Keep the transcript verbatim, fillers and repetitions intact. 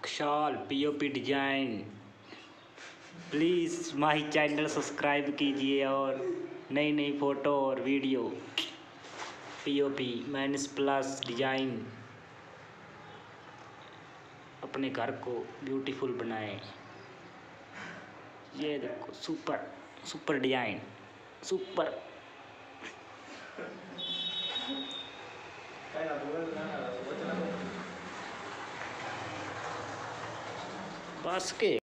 Shall POP design. Please my channel subscribe कीजिए और नई नई फ़ोटो और video POP minus plus design अपने घर को ब्यूटीफुल बनाएं। ये देखो सुपर सुपर डिजाइन सुपर। बस के